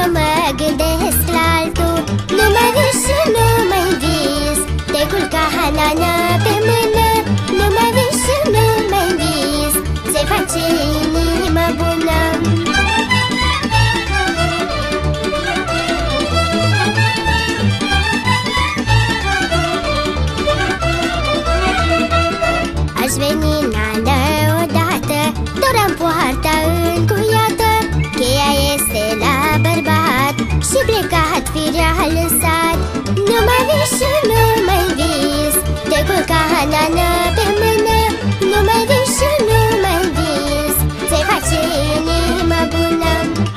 mă gândesc la altul. Nu mai vis și nu mai vis, te culca hanana pe mână. Nu mai vis și nu mai vis, se face inima bună. Aș veni nana odată, doar-am poarta încuiată. Cheia este la bărbat și plecat firea în sat. Nu mai vis și nu mai vis, te culca hanana pe mână. Nu mai vis și nu mai vis, se face inima bună.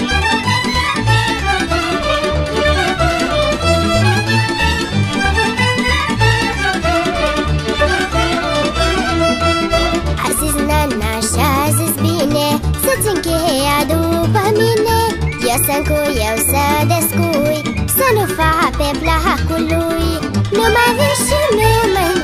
Azi nana și-a zis bine să-ți încheia după mine. Eu sunt cu eu să descui, să nu fac pe placul lui. Nu mai vis și nu mai